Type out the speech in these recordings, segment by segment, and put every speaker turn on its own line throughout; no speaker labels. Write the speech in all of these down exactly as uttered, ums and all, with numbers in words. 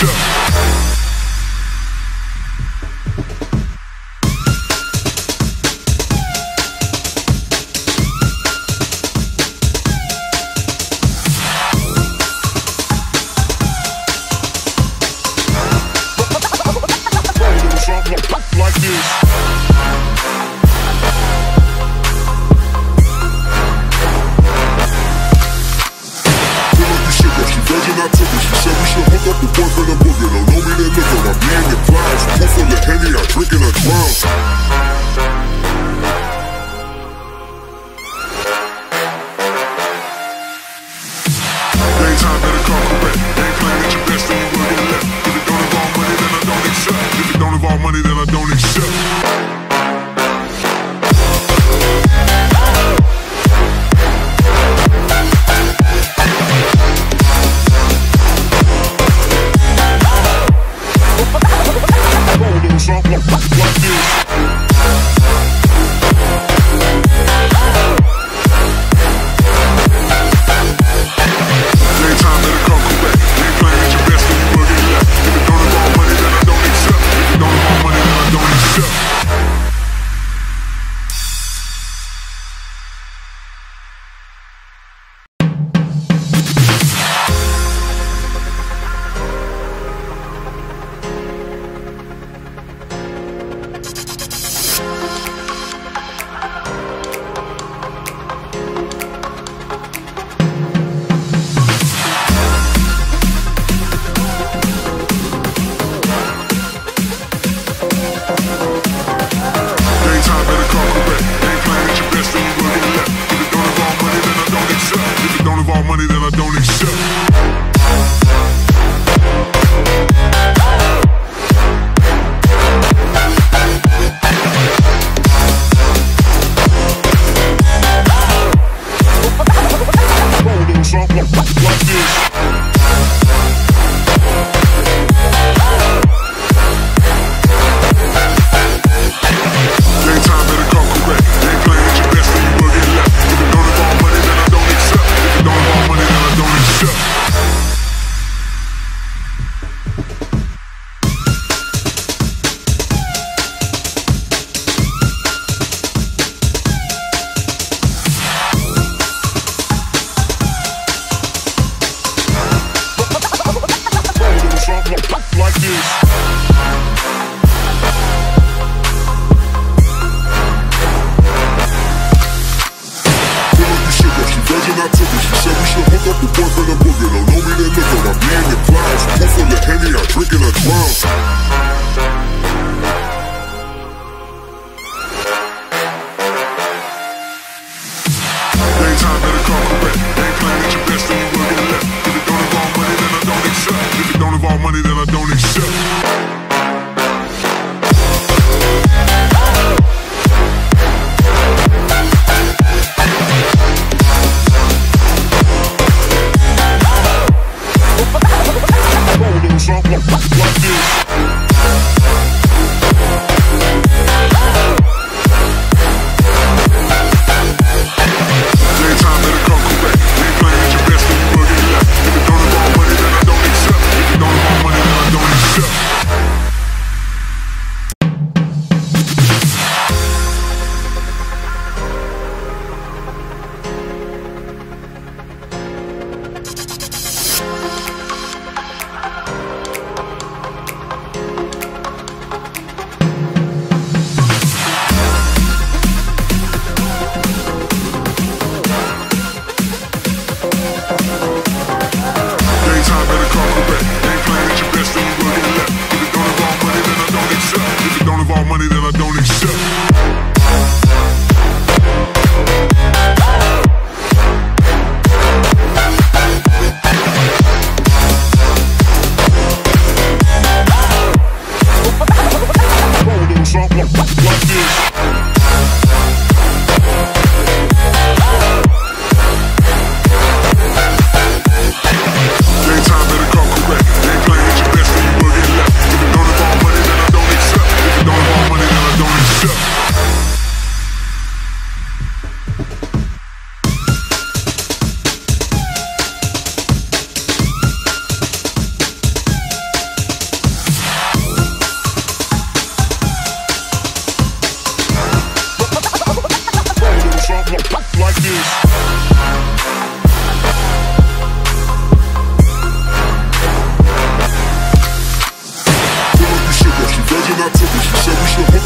Like this. I took it. She said we should hook up the boyfriend and boogie. Don't know me, then look at my being in clouds. Pool full of Henny, I drink and I drown. Daytime better come correct. Ain't playing at your best, then you will get left. If it don't involve money, then I don't accept. If it don't involve money, then I don't accept. Like this. Money that I don't accept. Like this. Don't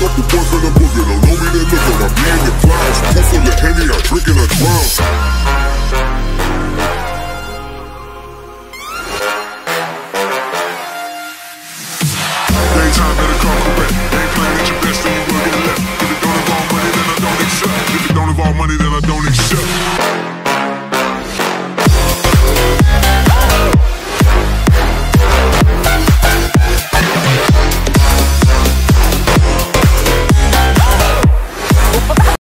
up the boy from the boogie. Don't know me, then look up. I be in the clouds. Pool full of Henny, I drink and I drown.
Daytime better come correct. Ain't playing at your best, then you will get left. If it don't involve money, then I don't accept. If it don't involve money, then I